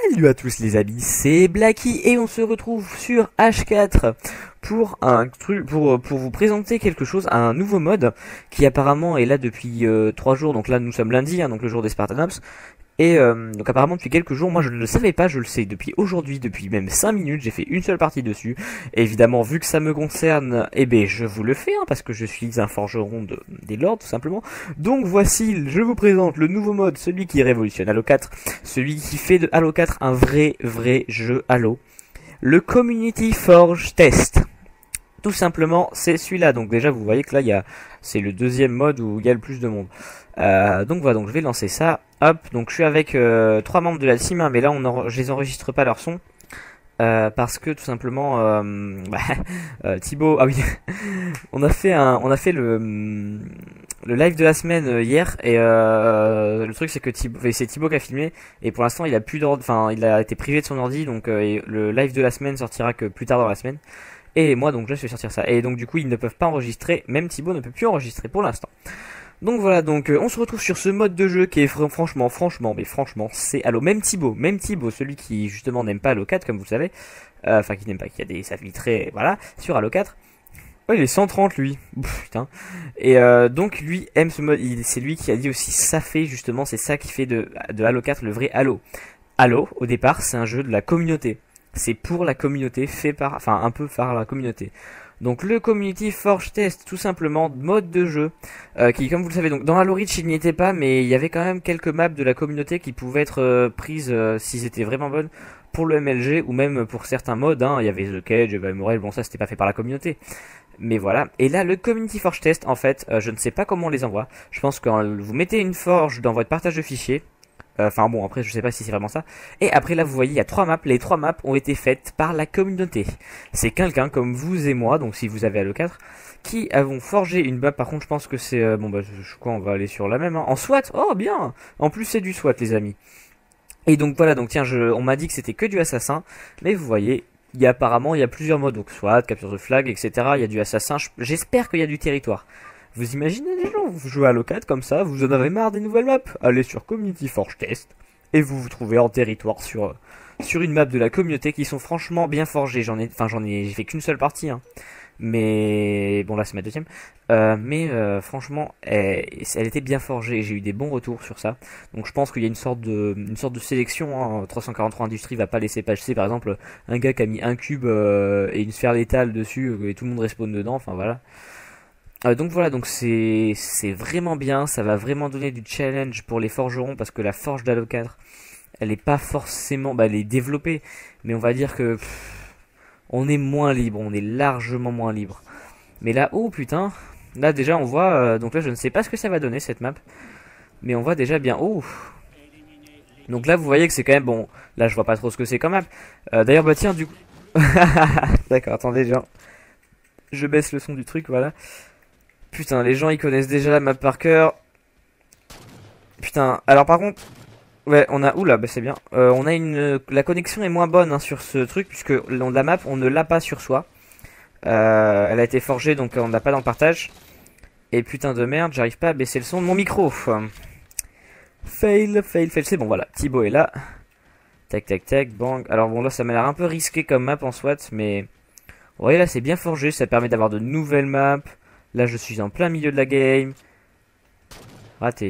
Salut à tous les amis, c'est Blacky et on se retrouve sur H4 pour un truc pour vous présenter quelque chose, un nouveau mode qui apparemment est là depuis 3 jours. Donc là nous sommes lundi, hein, donc le jour des Spartanops. Et donc apparemment depuis quelques jours, moi je ne le savais pas, je le sais depuis aujourd'hui, depuis même 5 minutes, j'ai fait une seule partie dessus. Et évidemment vu que ça me concerne, eh ben je vous le fais, hein, parce que je suis un forgeron des lords tout simplement. Donc voici, je vous présente le nouveau mode, celui qui révolutionne Halo 4, celui qui fait de Halo 4 un vrai jeu Halo. Le Community Forge Test. Tout simplement, c'est celui-là. Donc déjà, vous voyez que là, c'est le deuxième mode où il y a le plus de monde. Donc voilà, donc je vais lancer ça. Hop, donc je suis avec 3 membres de la team, hein, mais là, je les enregistre pas leur son. Parce que tout simplement, Thibaut, ah oui, on a fait le live de la semaine hier, et le truc c'est que c'est Thibaut qui a filmé, et pour l'instant il a plus d'ordi, enfin il a été privé de son ordi, donc et le live de la semaine sortira que plus tard dans la semaine. Et moi donc là je vais sortir ça. Et donc du coup ils ne peuvent pas enregistrer, même Thibaut ne peut plus enregistrer pour l'instant. Donc voilà, donc on se retrouve sur ce mode de jeu qui est franchement, c'est Halo. Même Thibaut, celui qui justement n'aime pas Halo 4 comme vous le savez, enfin qui n'aime pas, qui a des savitrés, voilà, sur Halo 4. Oh, il est 130 lui, ouf, putain. Et donc lui aime ce mode, c'est lui qui a dit aussi ça fait justement, c'est ça qui fait de Halo 4 le vrai Halo. Halo, au départ, c'est un jeu de la communauté. C'est pour la communauté, fait par, enfin un peu par la communauté. Donc le Community Forge Test, tout simplement, mode de jeu, qui comme vous le savez, donc dans Halo Reach il n'y était pas, mais il y avait quand même quelques maps de la communauté qui pouvaient être prises si c'était vraiment bonnes pour le MLG, ou même pour certains modes, hein. Il y avait The Cage, Morel, bon ça c'était pas fait par la communauté. Mais voilà, et là le Community Forge Test, en fait, je ne sais pas comment on les envoie. Je pense que vous mettez une forge dans votre partage de fichiers. Enfin bon, après je sais pas si c'est vraiment ça. Et après là vous voyez il y a 3 maps. Les 3 maps ont été faites par la communauté. C'est quelqu'un comme vous et moi, donc si vous avez Halo 4, qui avons forgé une map. Par contre je pense que c'est... bon bah je crois on va aller sur la même, hein. En SWAT. Oh bien. En plus c'est du SWAT les amis. Et donc voilà, donc tiens, on m'a dit que c'était que du assassin. Mais vous voyez, apparemment il y a plusieurs modes. Donc SWAT, capture de flag, etc. Il y a du assassin. J'espère qu'il y a du territoire. Vous imaginez les gens, vous jouez à Halo 4 comme ça, vous en avez marre des nouvelles maps, allez sur Community Forge Test, et vous vous trouvez en territoire sur une map de la communauté qui sont franchement bien forgées. J'ai fait qu'une seule partie, hein. Mais, bon là c'est ma deuxième, franchement, elle était bien forgée, j'ai eu des bons retours sur ça. Donc je pense qu'il y a une sorte de sélection, hein. 343 Industries va pas laisser passer, par exemple, un gars qui a mis un cube et une sphère létale dessus, et tout le monde respawn dedans, enfin voilà. Donc voilà, donc c'est vraiment bien, ça va vraiment donner du challenge pour les forgerons, parce que la forge d'Halo 4, elle est pas forcément, elle est développée, mais on va dire que on est moins libre, on est largement moins libre. Mais là, oh putain, là déjà on voit, donc là je ne sais pas ce que ça va donner cette map, mais on voit déjà bien, oh. Donc là vous voyez que c'est quand même, bon, là je vois pas trop ce que c'est comme map. D'ailleurs bah tiens du coup, d'accord, attendez genre, je baisse le son du truc, voilà. Putain, les gens ils connaissent déjà la map par cœur. Putain, alors par contre, ouais, on a, oula, bah c'est bien. On a la connexion est moins bonne, hein, sur ce truc, puisque la map on ne l'a pas sur soi. Elle a été forgée, donc on l'a pas dans le partage. Et putain de merde, j'arrive pas à baisser le son de mon micro. Fail, c'est bon, voilà. Thibaut est là. Tac, tac, tac, bang. Alors bon, là ça m'a l'air un peu risqué comme map en SWAT, mais vous voyez là c'est bien forgé, ça permet d'avoir de nouvelles maps. Là, je suis en plein milieu de la game. Raté.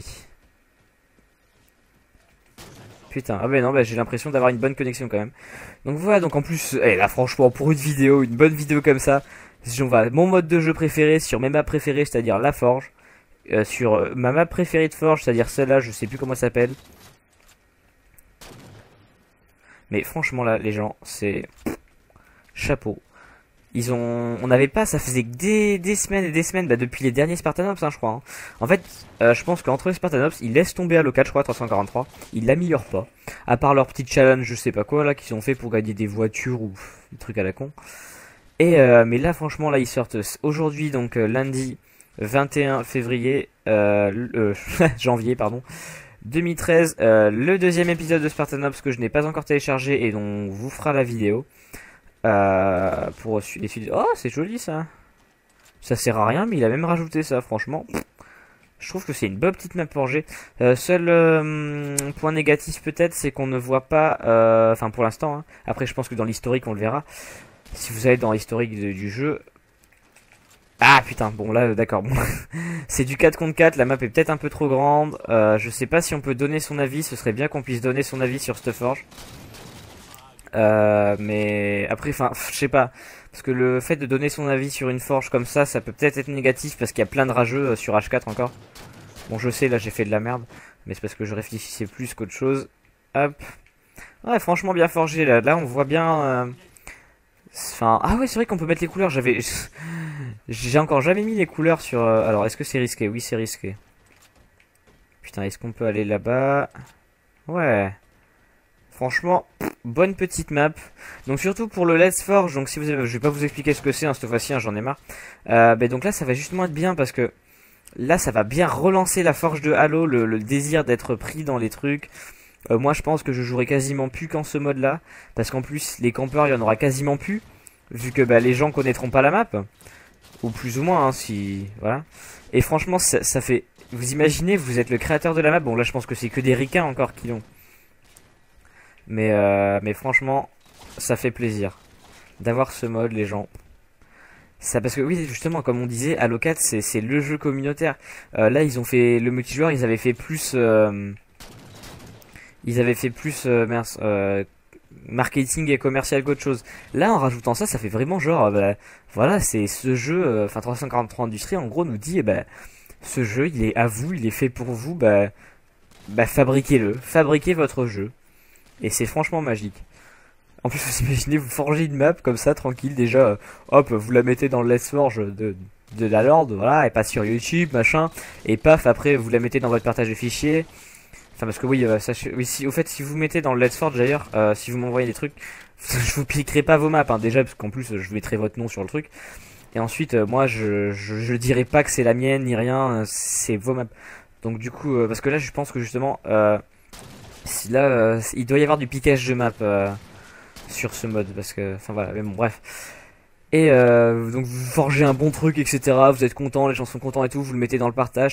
Putain, ah ben non, j'ai l'impression d'avoir une bonne connexion quand même. Donc voilà, donc en plus, là franchement, pour une vidéo, une bonne vidéo comme ça, on va mon mode de jeu préféré sur mes maps préférées, c'est-à-dire la forge. Sur ma map préférée de forge, c'est-à-dire celle-là, je sais plus comment ça s'appelle. Mais franchement là, les gens, c'est... chapeau. On n'avait pas, ça faisait des semaines et des semaines, depuis les derniers Spartanops, hein, je crois, hein. En fait, je pense qu'entre les Spartanops, ils laissent tomber Halo 4, je crois, 343. Ils l'améliorent pas. À part leur petit challenge, je sais pas quoi, là, qu'ils ont fait pour gagner des voitures ou des trucs à la con. Et, mais là, franchement, là, ils sortent aujourd'hui, donc, lundi 21 février, janvier, pardon, 2013, le deuxième épisode de Spartanops que je n'ai pas encore téléchargé et dont on vous fera la vidéo. Pour les suites. Oh, c'est joli ça. Ça sert à rien, mais il a même rajouté ça, franchement. Je trouve que c'est une bonne petite map forgée. Seul point négatif peut-être, c'est qu'on ne voit pas, enfin pour l'instant, hein. Après je pense que dans l'historique on le verra. Si vous allez dans l'historique du jeu... Ah putain, bon là d'accord, bon. C'est du 4 contre 4, la map est peut-être un peu trop grande. Je sais pas si on peut donner son avis, ce serait bien qu'on puisse donner son avis sur cette forge. Mais après, enfin, je sais pas. Parce que le fait de donner son avis sur une forge comme ça peut peut-être être négatif parce qu'il y a plein de rageux sur H4 encore. Bon, je sais, là j'ai fait de la merde, mais c'est parce que je réfléchissais plus qu'autre chose. Hop. Ouais, franchement bien forgé là. Là, on voit bien. Enfin, ah ouais, c'est vrai qu'on peut mettre les couleurs. J'ai encore jamais mis les couleurs sur. Alors, est-ce que c'est risqué? Oui, c'est risqué. Putain, est-ce qu'on peut aller là-bas? Ouais. Franchement, bonne petite map. Donc surtout pour le Let's Forge, donc si vous avez, je vais pas vous expliquer ce que c'est, hein, cette fois-ci, hein, j'en ai marre. Mais donc là, ça va justement être bien parce que là, ça va bien relancer la forge de Halo, le désir d'être pris dans les trucs. Moi, je pense que je jouerai quasiment plus qu'en ce mode-là, parce qu'en plus, les campeurs, il y en aura quasiment plus, vu que bah, les gens connaîtront pas la map, ou plus ou moins, hein, si voilà. Et franchement, ça fait. Vous imaginez, vous êtes le créateur de la map. Bon, là, je pense que c'est que des ricains encore qui l'ont. Mais franchement, ça fait plaisir d'avoir ce mode, les gens. Ça, parce que oui, justement, comme on disait, Halo 4, c'est le jeu communautaire. Là, ils ont fait le multijoueur, ils avaient fait plus, mince, marketing et commercial qu'autre chose. Là, en rajoutant ça, ça fait vraiment genre, bah, voilà, c'est ce jeu, enfin 343 Industries, en gros, nous dit, bah, ce jeu, il est à vous, il est fait pour vous, bah fabriquez-le, fabriquez votre jeu. Et c'est franchement magique. En plus, vous imaginez, vous forgez une map comme ça, tranquille, déjà, hop, vous la mettez dans le Let's Forge de la Lord, voilà, et pas sur YouTube, machin, et paf, après, vous la mettez dans votre partage de fichiers. Enfin, parce que oui, sachez, oui, si, au fait, si vous mettez dans le Let's Forge d'ailleurs, si vous m'envoyez des trucs, je vous piquerai pas vos maps, hein, déjà, parce qu'en plus, je mettrai votre nom sur le truc. Et ensuite, moi, je dirai pas que c'est la mienne, ni rien, c'est vos maps. Donc du coup, parce que là, je pense que justement, si là, il doit y avoir du piquage de map sur ce mode, parce que, enfin voilà, mais bon, bref. Et donc vous forgez un bon truc, etc. Vous êtes content, les gens sont contents et tout. Vous le mettez dans le partage.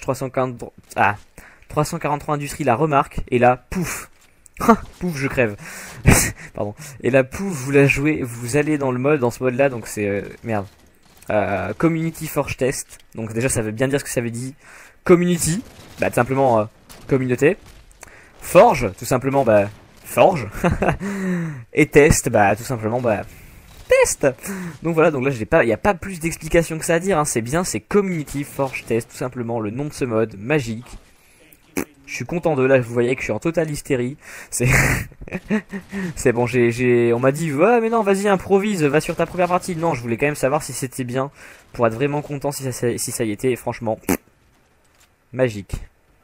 343 Industries la remarque. Et là, pouf, pouf, je crève. Pardon. Et là, pouf, vous la jouez. Vous allez dans le mode, dans ce mode-là. Donc c'est merde. Community Forge Test. Donc déjà, ça veut bien dire ce que ça veut dire. Community, bah tout simplement communauté. Forge, tout simplement bah forge. Et test, bah tout simplement bah test. Donc voilà, donc là il n'y a pas plus d'explication que ça à dire, hein. C'est bien, c'est Community Forge Test, tout simplement le nom de ce mode, magique. Je suis content de là, vous voyez que je suis en totale hystérie. C'est c'est bon, on m'a dit ouais mais non vas-y improvise, va sur ta première partie. Non, je voulais quand même savoir si c'était bien pour être vraiment content si ça y était. Et franchement, magique.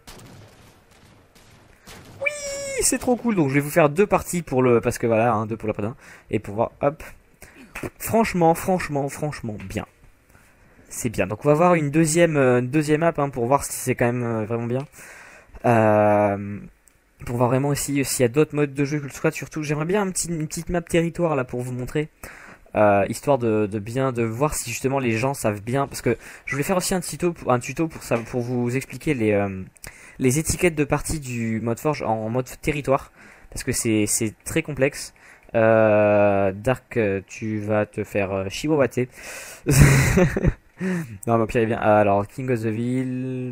C'est trop cool, donc je vais vous faire deux parties pour le, parce que voilà, hein, deux pour la prédin, et pour voir, hop, franchement, bien, c'est bien, donc on va voir une deuxième map, hein, pour voir si c'est quand même vraiment bien, pour voir vraiment aussi s'il y a d'autres modes de jeu que le squad, surtout, j'aimerais bien une petite map territoire, là, pour vous montrer, histoire de voir si justement les gens savent bien, parce que je voulais faire aussi un tuto pour vous expliquer les étiquettes de partie du mode forge en mode territoire, parce que c'est très complexe. Dark, tu vas te faire chihuahuater. Non mais au pire il vient. Alors King of the Ville.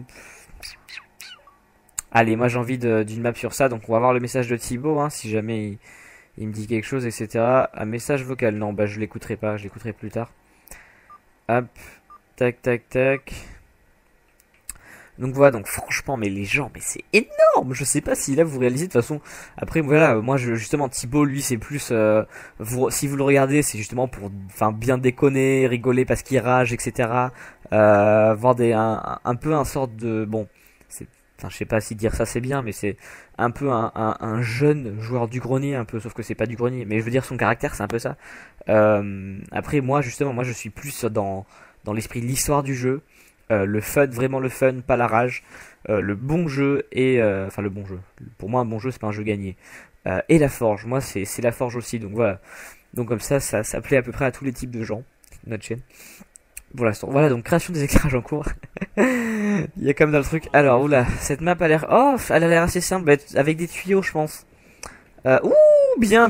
Allez, moi j'ai envie d'une map sur ça, donc on va voir le message de Thibaut, hein, si jamais il me dit quelque chose, etc. Un message vocal, non, bah je l'écouterai pas, je l'écouterai plus tard. Hop, tac tac tac. Donc voilà, donc franchement, mais les gens, mais c'est énorme. Je sais pas si là vous réalisez de toute façon. Après voilà, moi justement Thibaut, lui c'est plus, si vous le regardez, c'est justement pour, enfin bien déconner, rigoler parce qu'il rage, etc. Voir un peu un sorte de, bon, enfin je sais pas si dire ça c'est bien, mais c'est un peu un jeune joueur du grenier un peu, sauf que c'est pas du grenier. Mais je veux dire son caractère, c'est un peu ça. Après moi justement, moi je suis plus dans l'esprit de l'histoire du jeu. Le fun, vraiment le fun, pas la rage, le bon jeu et enfin le bon jeu. Pour moi un bon jeu c'est pas un jeu gagné. Et la forge, moi c'est la forge aussi, donc voilà. Donc comme ça plaît à peu près à tous les types de gens, notre chaîne. Pour l'instant, voilà, donc création des éclairages en cours. Il y a comme dans le truc. Alors, oula, cette map a l'air... Oh, elle a l'air assez simple, avec des tuyaux, je pense. Ouh, bien.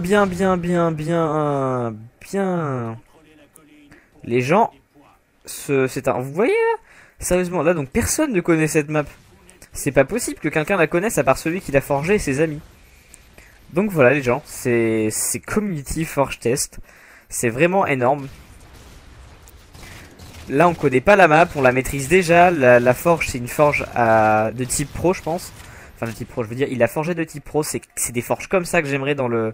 Les gens... C'est un... Vous voyez là? Sérieusement, là, donc personne ne connaît cette map. C'est pas possible que quelqu'un la connaisse à part celui qui l'a forgé et ses amis. Donc voilà les gens, c'est Community Forge Test. C'est vraiment énorme. Là on connaît pas la map, on la maîtrise déjà. La forge c'est une forge de type pro je pense. Enfin de type pro je veux dire, il a forgé de type pro. C'est des forges comme ça que j'aimerais dans le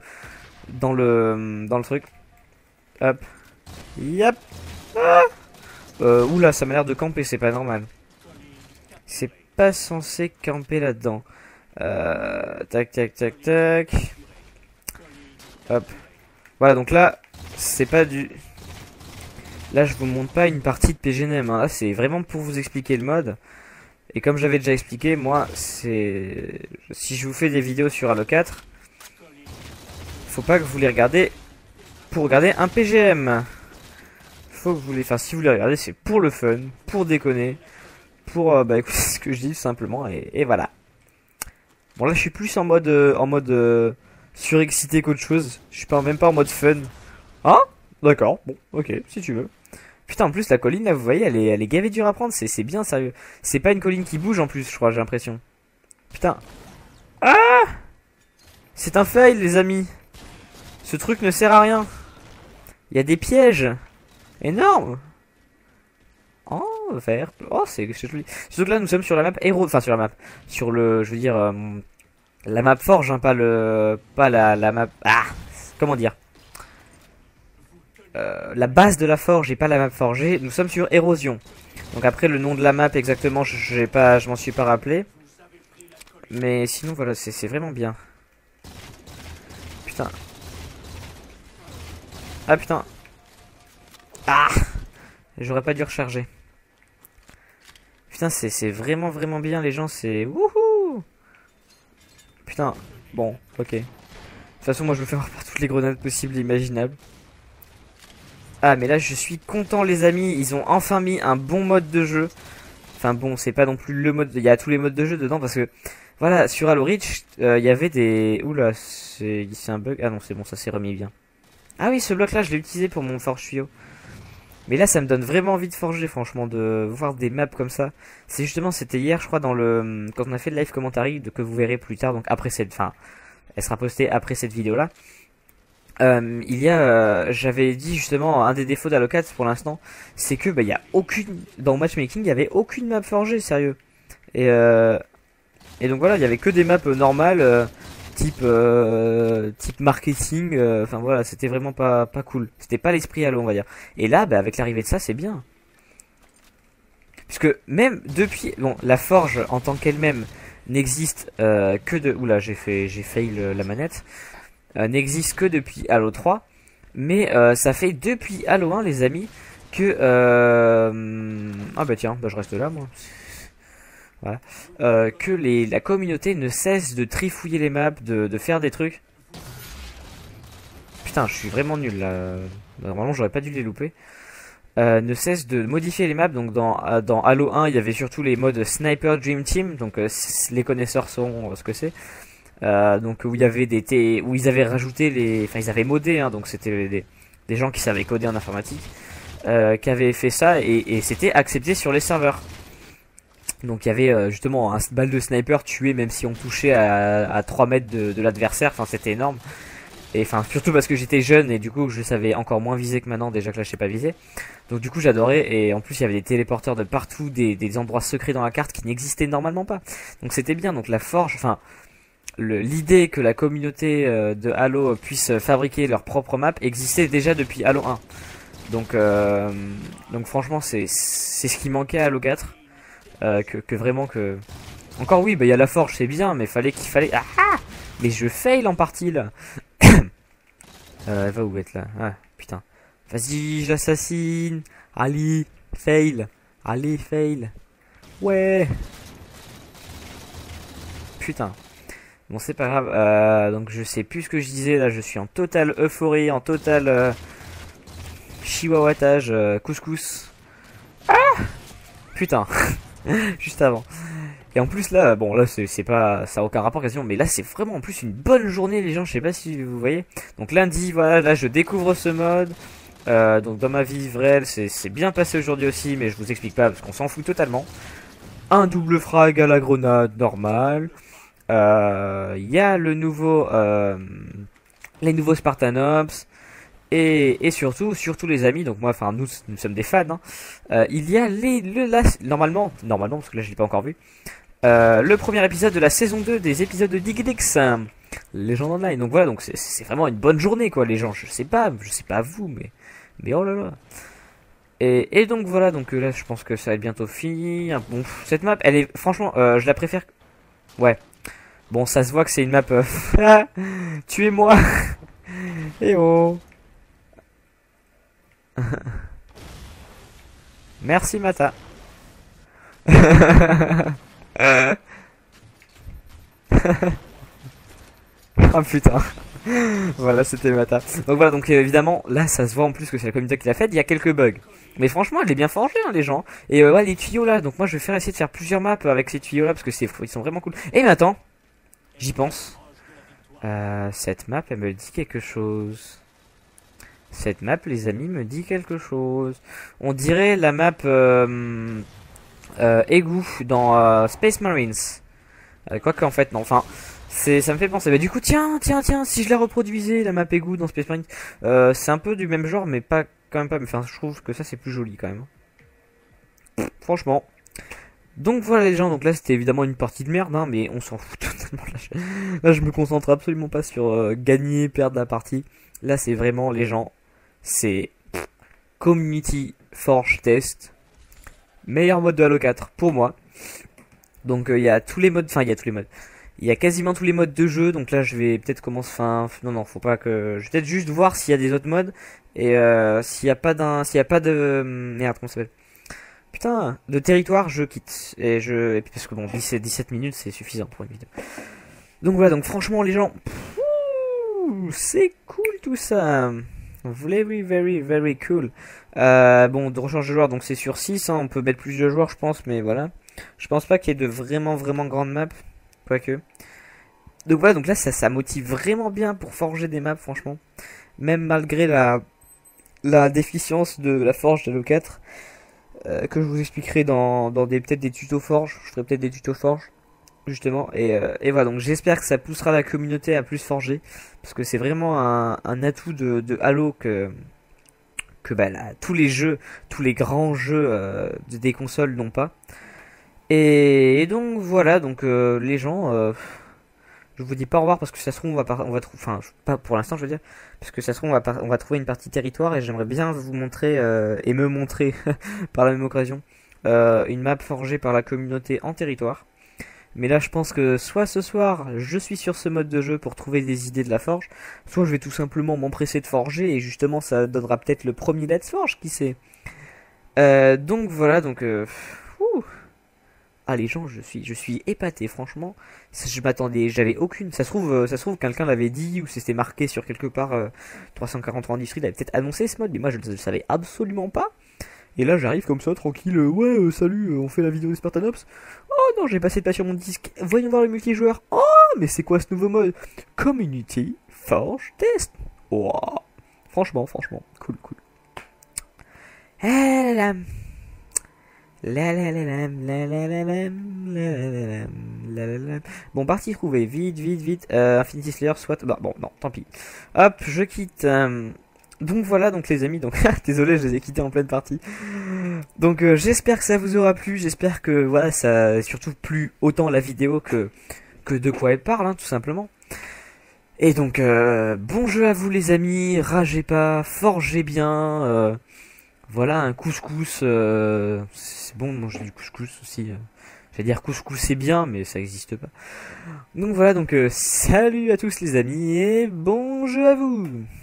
truc. Hop. Yep. Ah. Oula ça m'a l'air de camper, c'est pas normal. C'est pas censé camper là-dedans. Tac. Hop. Voilà, donc là, c'est pas du... Là, je vous montre pas une partie de PGNM. Hein. Là, c'est vraiment pour vous expliquer le mode. Et comme j'avais déjà expliqué, moi, c'est... Si je vous fais des vidéos sur Halo 4, faut pas que vous les regardez pour regarder un PGM. Faut que vous les... Enfin, si vous les regardez, c'est pour le fun, pour déconner, pour bah écoutez ce que je dis simplement et voilà. Bon là je suis plus en mode surexcité qu'autre chose. Je suis pas même pas en mode fun. Hein? D'accord, bon, ok, si tu veux. Putain en plus la colline là vous voyez elle est gavée dure à prendre, c'est bien sérieux. C'est pas une colline qui bouge en plus je crois, j'ai l'impression. Putain. Ah! C'est un fail les amis. Ce truc ne sert à rien. Il y a des pièges. Énorme. Oh, vert. Oh, c'est joli. Surtout que là, nous sommes sur la map héros. Enfin, sur la map. Sur le. Je veux dire. La map forge, hein, pas le. Pas la map. Ah! Comment dire? La base de la forge et pas la map forgée. Nous sommes sur érosion. Donc après, le nom de la map exactement, je m'en suis pas rappelé. Mais sinon, voilà, c'est vraiment bien. Putain. Ah, putain. Ah! J'aurais pas dû recharger. Putain, c'est vraiment bien les gens, c'est... Wouhou! Putain, bon, ok. De toute façon, moi je me fais avoir par toutes les grenades possibles et imaginables. Ah, mais là je suis content les amis, ils ont enfin mis un bon mode de jeu. Enfin bon, c'est pas non plus le mode... Il y a tous les modes de jeu dedans parce que... Voilà, sur Halo Reach, il y avait des... Oula, c'est un bug. Ah non, c'est bon, ça s'est remis bien. Ah oui, ce bloc là, je l'ai utilisé pour mon forge tuyau. Mais là ça me donne vraiment envie de forger franchement, de voir des maps comme ça. C'est justement, c'était hier je crois dans le... Quand on a fait le live commentary que vous verrez plus tard, donc après cette... Enfin, elle sera postée après cette vidéo là. J'avais dit justement, un des défauts d'Halo 4 pour l'instant, c'est que bah il y a aucune... Dans Matchmaking il y avait aucune map forgée, sérieux. Et donc voilà, il y avait que des maps normales... type marketing, enfin voilà, c'était vraiment pas cool, c'était pas l'esprit Halo on va dire. Et là bah, avec l'arrivée de ça c'est bien, puisque même depuis bon la forge en tant qu'elle-même n'existe que de... Oula j'ai fail la manette, n'existe que depuis Halo 3, mais ça fait depuis Halo 1 les amis que ah bah tiens, bah je reste là moi. Voilà. Que la communauté ne cesse de trifouiller les maps, de faire des trucs. Putain, je suis vraiment nul là. Normalement, j'aurais pas dû les louper. Ne cesse de modifier les maps. Donc dans Halo 1, il y avait surtout les modes Sniper Dream Team. Donc les connaisseurs sauront ce que c'est. Donc où il y avait où ils avaient rajouté les... Enfin, ils avaient modé, hein, donc c'était des gens qui savaient coder en informatique. Qui avaient fait ça et c'était accepté sur les serveurs. Donc il y avait justement un balle de sniper tué même si on touchait à 3 mètres de l'adversaire, enfin c'était énorme. Et enfin surtout parce que j'étais jeune et du coup je savais encore moins viser que maintenant, déjà que là je sais pas viser. Donc du coup j'adorais, et en plus il y avait des téléporteurs de partout, des endroits secrets dans la carte qui n'existaient normalement pas. Donc c'était bien, donc la forge, enfin l'idée que la communauté de Halo puisse fabriquer leur propre map existait déjà depuis Halo 1. Donc franchement c'est ce qui manquait à Halo 4. Que vraiment que... Encore oui, bah il y a la forge, c'est bien, mais qu'il fallait... Ah ah. Mais je fail en partie là. Elle va où être là? Ah putain. Vas-y, je l'assassine. Allez, fail. Allez, fail. Ouais. Putain. Bon, c'est pas grave. Donc je sais plus ce que je disais là. Je suis en totale euphorie, en total chihuahuatage, couscous. Ah putain. juste avant. Et en plus là, bon là c'est pas, ça a aucun rapport quasiment, mais là c'est vraiment en plus une bonne journée les gens, je sais pas si vous voyez. Donc lundi, voilà, là je découvre ce mode. Donc dans ma vie vraie, c'est bien passé aujourd'hui aussi, mais je vous explique pas parce qu'on s'en fout totalement. Un double frag à la grenade normal. Il y a le nouveau, les nouveaux Spartanops. Et surtout les amis, donc moi, enfin nous sommes des fans. Hein. Il y a normalement parce que là je l'ai pas encore vu. Le premier épisode de la saison 2 des épisodes de Digidix, Legend Online. Donc voilà, donc c'est vraiment une bonne journée quoi, les gens. Je sais pas vous, mais oh là là. Et donc voilà, donc là je pense que ça va être bientôt fini. Bon, cette map, elle est franchement, je la préfère. Ouais. Bon, ça se voit que c'est une map. Tuez-moi. Eh oh. Merci Mata. Ah putain. Voilà, c'était Mata. Donc voilà, donc évidemment, là ça se voit en plus que c'est la communauté qui l'a fait, il y a quelques bugs. Mais franchement, elle est bien forgée, hein, les gens. Et ouais, les tuyaux là, donc moi je vais essayer de faire plusieurs maps avec ces tuyaux là parce que ils sont vraiment cool. Et mais attends, j'y pense. Cette map, elle me dit quelque chose. Cette map, les amis, me dit quelque chose. On dirait la map égout dans Space Marines. Quoique en fait, non. Enfin, ça me fait penser. Bah, du coup, tiens, si je la reproduisais, la map égout dans Space Marines, c'est un peu du même genre, mais pas quand même pas. Enfin, je trouve que ça c'est plus joli quand même. Franchement. Donc voilà les gens, donc là c'était évidemment une partie de merde, hein, mais on s'en fout totalement. Là, je me concentre absolument pas sur gagner, perdre la partie. Là c'est vraiment les gens, c'est Community Forge Test, meilleur mode de Halo 4 pour moi. Donc il y a tous les modes, enfin il y a tous les modes. Il y a quasiment tous les modes de jeu, donc là je vais peut-être commencer, non, faut pas que, je vais peut-être juste voir s'il y a des autres modes, et s'il y a pas de, merde, comment ça s'appelle? Putain, de territoire, je quitte. Et puis parce que bon, 17 minutes, c'est suffisant pour une vidéo. Donc voilà, donc franchement, les gens, c'est cool tout ça. Very, very, very cool. Bon, de rechange de joueurs, donc c'est sur 6, hein, on peut mettre plus de joueurs, je pense, mais voilà. Je pense pas qu'il y ait de vraiment, vraiment grandes maps, quoique. Donc voilà, donc là, ça motive vraiment bien pour forger des maps, franchement. Même malgré la déficience de la forge de Halo 4. Que je vous expliquerai dans peut-être des tutos forge. Je ferai peut-être des tutos forge justement, et voilà, donc j'espère que ça poussera la communauté à plus forger, parce que c'est vraiment un atout de Halo que bah, là, tous les grands jeux des consoles n'ont pas. Et donc voilà, donc les gens, je vous dis pas au revoir parce que ça se trouve on va trouver, enfin pas pour l'instant je veux dire, parce que ça se trouve on va trouver une partie territoire, et j'aimerais bien vous montrer et me montrer par la même occasion une map forgée par la communauté en territoire. Mais là je pense que soit ce soir je suis sur ce mode de jeu pour trouver des idées de la forge, soit je vais tout simplement m'empresser de forger, et justement ça donnera peut-être le premier Let's Forge, qui sait. Donc voilà, donc ah les gens, je suis épaté franchement. Je m'attendais, j'avais aucune. Ça se trouve quelqu'un l'avait dit, ou c'était marqué sur quelque part. 343 Industries il avait peut-être annoncé ce mode, mais moi je le savais absolument pas. Et là j'arrive comme ça tranquille. Ouais, salut, on fait la vidéo des Spartanops. Oh non, j'ai passé de pas sur mon disque. Voyons voir le multijoueur. Oh, mais c'est quoi ce nouveau mode? Community Forge Test. Wow. Franchement, cool. Ah là là. Bon, partie trouvée, vite, Infinity Slayer, soit, bah, bon, non, tant pis. Hop, je quitte, donc voilà, donc les amis, donc, désolé, je les ai quittés en pleine partie. Donc, j'espère que ça vous aura plu, j'espère que, voilà, ça a surtout plu autant la vidéo que de quoi elle parle, hein, tout simplement. Et donc, bon jeu à vous les amis, ragez pas, forgez bien, voilà, un couscous, c'est bon de manger du couscous aussi. J'allais dire couscous c'est bien, mais ça n'existe pas. Donc voilà, donc salut à tous les amis, et bon jeu à vous!